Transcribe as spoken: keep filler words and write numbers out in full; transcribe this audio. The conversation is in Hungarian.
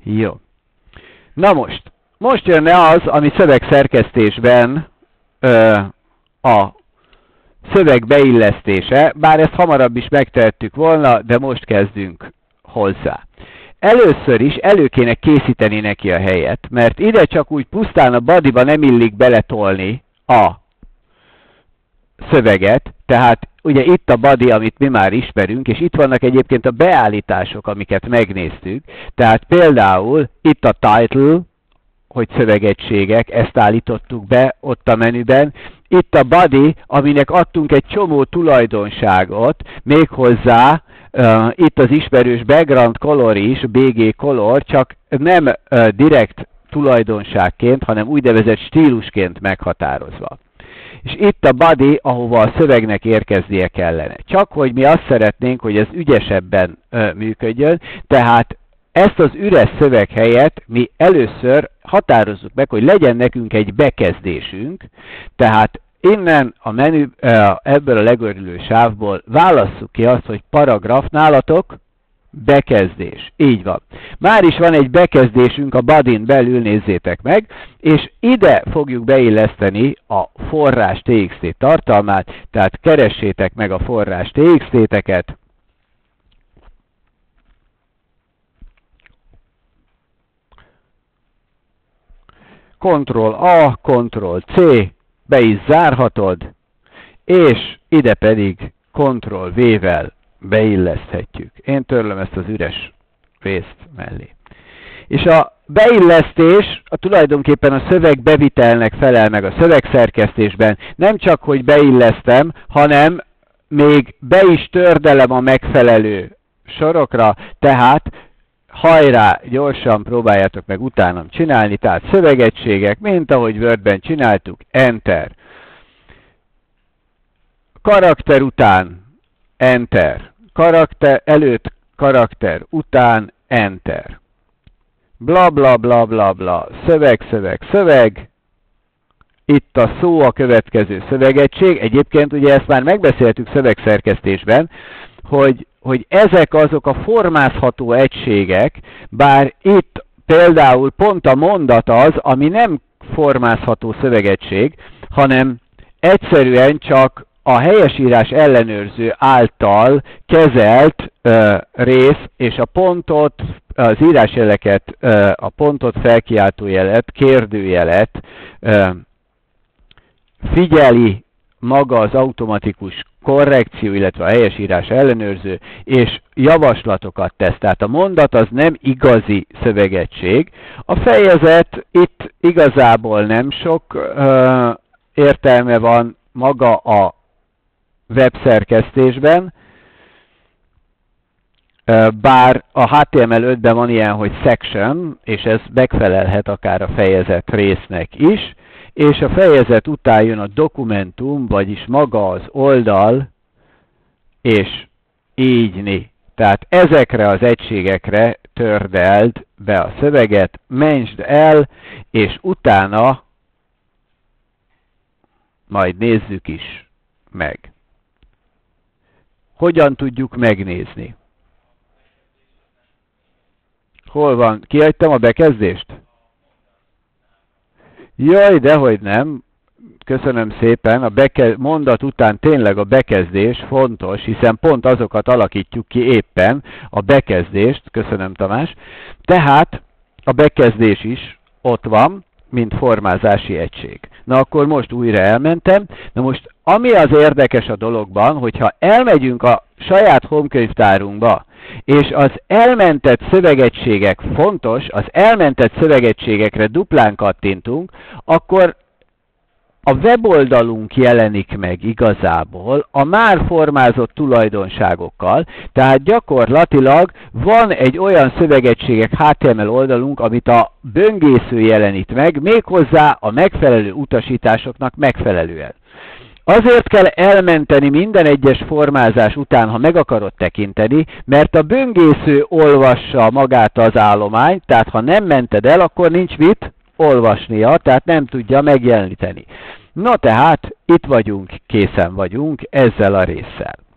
Jó. Na most, most jönne az, ami szövegszerkesztésben ö, a szöveg beillesztése, bár ezt hamarabb is megtehettük volna, de most kezdünk hozzá. Először is elő kéne készíteni neki a helyet, mert ide csak úgy pusztán a bodyba nem illik beletolni a szöveget, tehát ugye itt a body, amit mi már ismerünk, és itt vannak egyébként a beállítások, amiket megnéztük, tehát például itt a title, hogy szövegegységek, ezt állítottuk be ott a menüben, itt a body, aminek adtunk egy csomó tulajdonságot, méghozzá uh, itt az ismerős background color is, bé gé color, csak nem uh, direkt tulajdonságként, hanem úgynevezett stílusként meghatározva. És itt a body, ahova a szövegnek érkeznie kellene. Csak hogy mi azt szeretnénk, hogy ez ügyesebben uh, működjön, tehát ezt az üres szöveg helyett mi először határozzuk meg, hogy legyen nekünk egy bekezdésünk, tehát innen a menü, ebből a legörülő sávból válasszuk ki azt, hogy paragraf nálatok, bekezdés. Így van. Már is van egy bekezdésünk a bodyn belül, nézzétek meg, és ide fogjuk beilleszteni a forrás té iksz té tartalmát, tehát keressétek meg a forrás té iksz té-teket, Ctrl-A, Ctrl-C, be is zárhatod, és ide pedig Ctrl-V-vel beilleszthetjük. Én törlöm ezt az üres részt mellé. És a beillesztés a tulajdonképpen a szövegbevitelnek felel meg a szövegszerkesztésben. Nem csak, hogy beillesztem, hanem még be is tördelem a megfelelő sorokra, tehát hajrá, gyorsan próbáljátok meg utánam csinálni, tehát szövegegységek, mint ahogy Wordben csináltuk, Enter. Karakter után, Enter. Karakter előtt, karakter után, Enter. Bla bla bla bla bla, szöveg, szöveg, szöveg. Itt a szó a következő szövegegység. Egyébként ugye ezt már megbeszéltük szövegszerkesztésben, hogy hogy ezek azok a formázható egységek, bár itt például pont a mondat az, ami nem formázható szövegegység, hanem egyszerűen csak a helyesírás ellenőrző által kezelt ö, rész, és a pontot, az írásjeleket, ö, a pontot, felkiáltójelet, kérdőjelet ö, figyeli maga az automatikus korrekció, illetve a helyesírás ellenőrző, és javaslatokat tesz. Tehát a mondat az nem igazi szövegegység. A fejezet itt igazából nem sok uh, értelme van maga a webszerkesztésben, uh, bár a há té em el ötben van ilyen, hogy section, és ez megfelelhet akár a fejezet résznek is, és a fejezet után jön a dokumentum, vagyis maga az oldal, és ígyni. Tehát ezekre az egységekre tördeld be a szöveget, mentsd el, és utána majd nézzük is meg. Hogyan tudjuk megnézni? Hol van? Kihagytam a bekezdést? Jaj, dehogy nem. Köszönöm szépen. A beke- mondat után tényleg a bekezdés fontos, hiszen pont azokat alakítjuk ki éppen, a bekezdést. Köszönöm, Tamás. Tehát a bekezdés is ott van, mint formázási egység. Na akkor most újra elmentem. Na most ami az érdekes a dologban, hogyha elmegyünk a saját homekönyvtárunkba, és az elmentett szövegegységek fontos, az elmentett szövegegységekre duplán kattintunk, akkor a weboldalunk jelenik meg igazából a már formázott tulajdonságokkal, tehát gyakorlatilag van egy olyan szövegegységek há té em el oldalunk, amit a böngésző jelenít meg, méghozzá a megfelelő utasításoknak megfelelően. Azért kell elmenteni minden egyes formázás után, ha meg akarod tekinteni, mert a böngésző olvassa magát az állományt, tehát ha nem mented el, akkor nincs mit olvasnia, tehát nem tudja megjeleníteni. Na tehát itt vagyunk, készen vagyunk ezzel a résszel.